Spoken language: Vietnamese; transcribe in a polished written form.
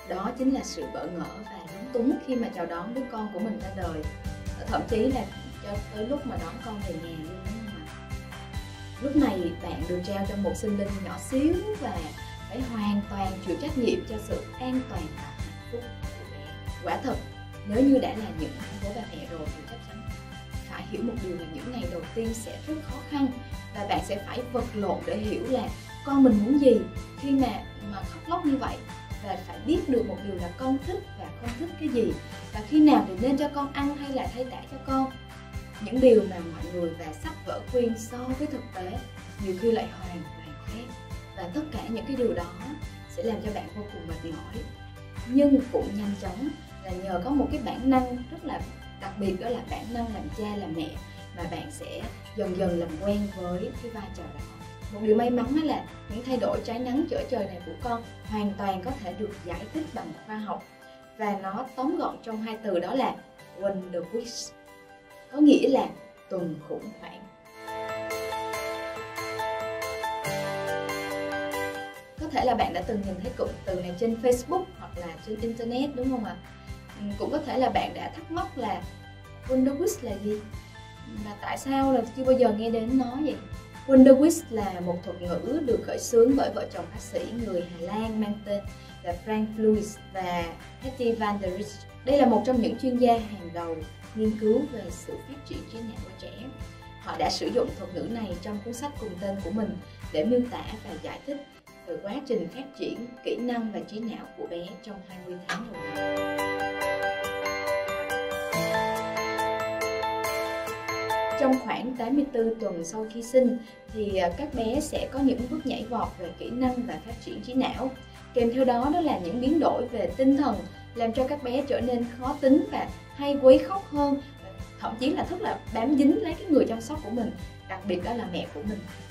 đó chính là sự bỡ ngỡ và lúng túng khi mà chào đón đứa con của mình ra đời. Thậm chí là cho tới lúc mà đón con về nhà luôn, đúng không ạ? Lúc này bạn được trao cho một sinh linh nhỏ xíu và phải hoàn toàn chịu trách nhiệm cho sự an toàn và hạnh phúc của bé. Quả thật, nếu như đã là những bố bà mẹ rồi thì chắc chắn phải hiểu một điều là những ngày đầu tiên sẽ rất khó khăn, và bạn sẽ phải vật lộn để hiểu là con mình muốn gì khi mà khóc lóc như vậy, và phải biết được một điều là con thích và không thích cái gì, và khi nào thì nên cho con ăn hay là thay tã cho con. Những điều mà mọi người và sách vở khuyên so với thực tế nhiều khi lại hoàn toàn khác, và tất cả những cái điều đó sẽ làm cho bạn vô cùng mệt mỏi. Nhưng cũng nhanh chóng là nhờ có một cái bản năng rất là đặc biệt, đó là bản năng làm cha làm mẹ, mà bạn sẽ dần dần làm quen với cái vai trò đó. Một điều may mắn là những thay đổi trái nắng trở trời này của con hoàn toàn có thể được giải thích bằng khoa học, và nó tóm gọn trong hai từ, đó là Wonder Wish, có nghĩa là tuần khủng hoảng. Có thể là bạn đã từng nhìn thấy cụm từ này trên Facebook hoặc là trên Internet, đúng không ạ? Cũng có thể là bạn đã thắc mắc là Wonder Wish là gì? Mà tại sao là chưa bao giờ nghe đến nó vậy? Wonder Wish là một thuật ngữ được khởi xướng bởi vợ chồng bác sĩ người Hà Lan mang tên là Frank Lewis và Hetty van der Richt. Đây là một trong những chuyên gia hàng đầu nghiên cứu về sự phát triển trí não của trẻ. Họ đã sử dụng thuật ngữ này trong cuốn sách cùng tên của mình để miêu tả và giải thích về quá trình phát triển kỹ năng và trí não của bé trong 20 tháng đầu đời. Trong khoảng 84 tuần sau khi sinh thì các bé sẽ có những bước nhảy vọt về kỹ năng và phát triển trí não. Kèm theo đó là những biến đổi về tinh thần, làm cho các bé trở nên khó tính và hay quấy khóc hơn, thậm chí là rất là bám dính lấy cái người chăm sóc của mình, đặc biệt đó là mẹ của mình.